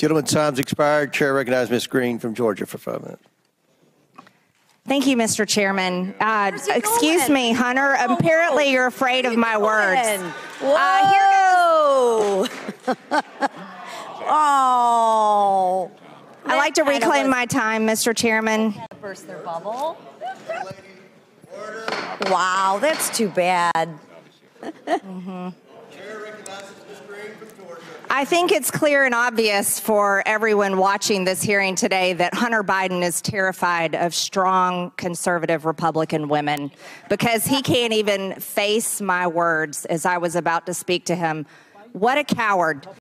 Gentleman's time's expired. Chair recognizes Ms. Greene from Georgia for 5 minutes. Thank you, Mr. Chairman. Excuse me, Hunter. Apparently you're afraid of my words. Whoa! Oh. I'd like to reclaim my time, Mr. Chairman. Burst their bubble. Wow, that's too bad. I think it's clear and obvious for everyone watching this hearing today that Hunter Biden is terrified of strong conservative Republican women because he can't even face my words as I was about to speak to him. What a coward.